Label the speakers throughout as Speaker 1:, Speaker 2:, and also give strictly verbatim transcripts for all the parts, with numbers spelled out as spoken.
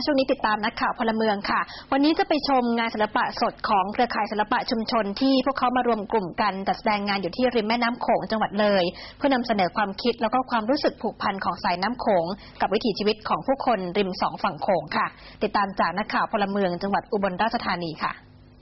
Speaker 1: ช่วงนี้ติดตามนักข่าวพลเมืองค่ะวันนี้จะไปชมงานศิลปะสดของเครือข่ายศิลปะชุมชนที่พวกเขามารวมกลุ่มกันจัดแสดงงานอยู่ที่ริมแม่น้ำโขงจังหวัดเลยเพื่อนำเสนอความคิดแล้วก็ความรู้สึกผูกพันของสายน้ำโขงกับวิถีชีวิตของผู้คนริมสองฝั่งโขงค่ะติดตามจากนักข่าวพลเมืองจังหวัดอุบลราชธานีค่ะ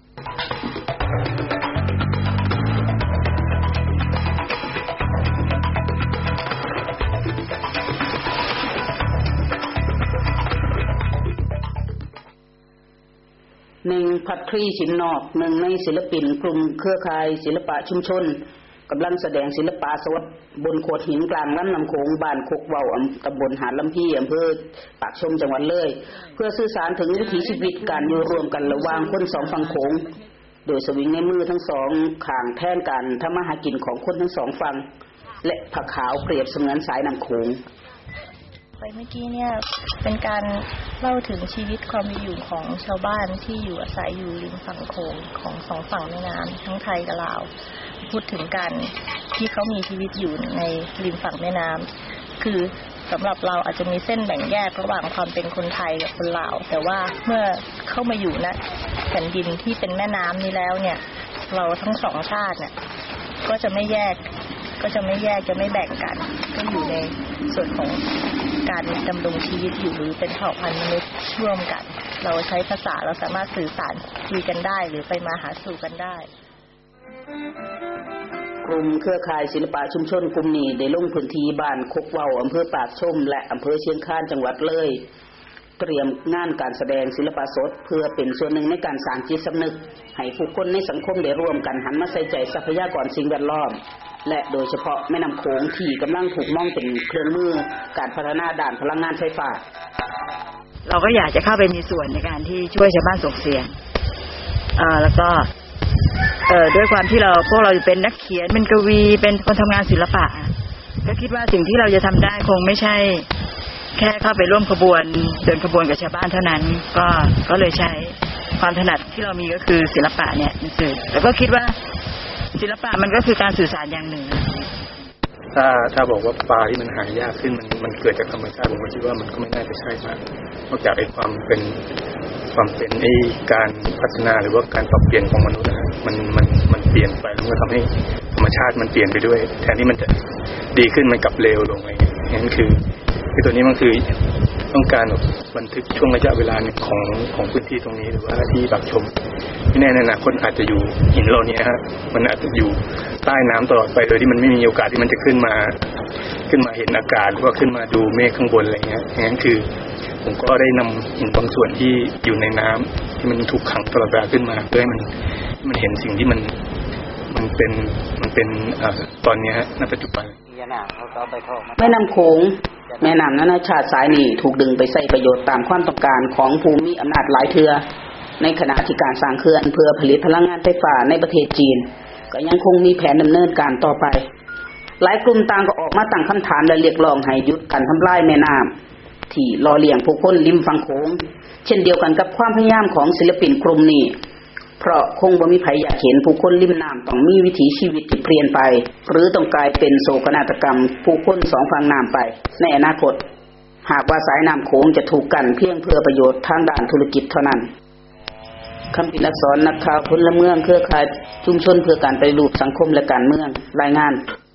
Speaker 2: หนึ่งพัทรีสินนอกหนึ่งในศิลปินกลุ่มเครือข่ายศิลปะชุมชนกำลังแสดงศิลปะสดบนโขดหินกลางลำน้ำโขงบ้านโคกเว้าตำบลหาดลำพี่อำเภอปากชมจังหวัดเลยเพื่อสื่อสารถึงวิถีชีวิตการอยู่ร่วมกันระหว่างคนสองฝั่งโขงโดยสวิงในมือทั้งสองข้างแทนกันทำมาหากินของคนทั้งสองฝั่งและผักขาวเปรียบเสมือนสายน้ำโขง
Speaker 3: ไปเมื่อกี้เนี่ยเป็นการเล่าถึงชีวิตความเป็นอยู่ของชาวบ้านที่อยู่อาศัยอยู่ริมฝั่งโขงของสองฝั่งแม่น้ำทั้งไทยกับลาวพูดถึงการที่เขามีชีวิตอยู่ในริมฝั่งแม่น้ำคือสำหรับเราอาจจะมีเส้นแบ่งแยกระหว่างความเป็นคนไทยกับคนลาวแต่ว่าเมื่อเข้ามาอยู่ณแผ่นดินที่เป็นแม่น้ำนี้แล้วเนี่ยเราทั้งสองชาติเนี่ยก็จะไม่แยกก็จะไม่แยกจะไม่แบ่งกันก็อยู่ในส่วนของการดำรงชีวิตอยู่หรือเป็นเผ่าพันธุ์มนุษย์ร่วมกันเราใช้ภาษาเราสามารถสื่อสารคุยกันได้หรือไปมาหาสู่กันได้
Speaker 2: กลุ่มเครือข่ายศิลปะชุมชนกลุ่มนี้ได้ลงพื้นที่บ้านโคกเว้าอำเภอปากชมและอำเภอเชียงคานจังหวัดเลยเตรียมงานการแสดงศิลปะสดเพื่อเป็นส่วนหนึ่งในการสร้างจิตสำนึกให้ผู้คนในสังคมได้ร่วมกันหันมาใส่ใจทรัพยากรสิ่งแวดล้อมและโดยเฉพาะแม่น้ำโขงที่กำลังถูกมองเป็นเครื่องมือการพัฒนาด้านพลังงานไฟฟ้า
Speaker 4: เราก็อยากจะเข้าไปมีส่วนในการที่ช่วยชาวบ้านส่งเสียงอ่าแล้วก็เอ่อด้วยความที่เราพวกเราเป็นนักเขียนเป็นกวีเป็นคนทำงานศิลปะก็คิดว่าสิ่งที่เราจะทำได้คงไม่ใช่แค่เข้าไปร่วมขบวนเดินขบวนกับชาวบ้านเท่านั้นก็ก็เลยใช้ความถนัดที่เรามีก็คือศิลปะเนี่ยสื่อแล้วก็คิดว่าศิลปะมันก็คือการสื่อสารอย่างหนึ่ง
Speaker 5: ถ้าถ้าบอกว่าปลาที่มันหายากขึ้นมันมันเกิดจากธรรมชาติผมก็คิดว่ามันก็ไม่น่าจะใช่มากนอกจากไอ้ความเป็นความเป็นไอ้การพัฒนาหรือว่าการปรับเปลี่ยนของมนุษย์นะมันมันมันเปลี่ยนไปแล้วก็ทำให้ธรรมชาติมันเปลี่ยนไปด้วยแทนที่มันจะดีขึ้นมันกลับเลวลงอะไรอย่างนี้คือคือตัวนี้มันคือต้องการบันทึกช่วงระยะเวลาหนึ่งของของพื้นที่ตรงนี้หรือว่าที่ปากชมไม่แน่ในอนาคตอาจจะอยู่หินเหล่านี้ฮะมันอาจจะอยู่ใต้น้ำตลอดไปโดยที่มันไม่มีโอกาสที่มันจะขึ้นมาขึ้นมาเห็นอากาศหรือว่าขึ้นมาดูเมฆข้างบนอะไรเงี้ยงั้นคือผมก็ได้นำหินบางส่วนที่อยู่ในน้ำที่มันถูกขังตลอดเวลาขึ้นมาเพื่อให้มันมันเห็นสิ่งที่มันมันเป็นมันเป็นตอนนี้ฮะณปัจจุบัน
Speaker 2: แม่น้ำโขงแม่น้ำนานาชาติสายนี้ถูกดึงไปใช้ประโยชน์ตามความต้องการของผู้มีอำนาจหลายเทื่อในขณะที่การสร้างเขื่อนเพื่อผลิตพลังงานไฟฟ้าในประเทศจีนก็ยังคงมีแผนดำเนินการต่อไปหลายกลุ่มต่างก็ออกมาตั้งคำถามและเรียกร้องให้หยุดการทำลายแม่น้ำที่หล่อเลี้ยงผู้คนริมฝั่งโขงเช่นเดียวกันกับความพยายามของศิลปินกลุ่มนี้เพราะคงบ่มีใครอยากเห็นผู้คนริมน้ำต้องมีวิถีชีวิตที่เปลี่ยนไปหรือต้องกลายเป็นโศกนาฏกรรมผู้คนสองฝั่งน้ำไปในอนาคตหากว่าสายน้ำโขงจะถูกกันเพียงเพื่อประโยชน์ทางด้านธุรกิจเท่านั้นคำพิณักษรนักข่าวพลเมืองเครือข่ายชุมชนเพื่อการปฏิรูปสังคมและการเมืองรายงาน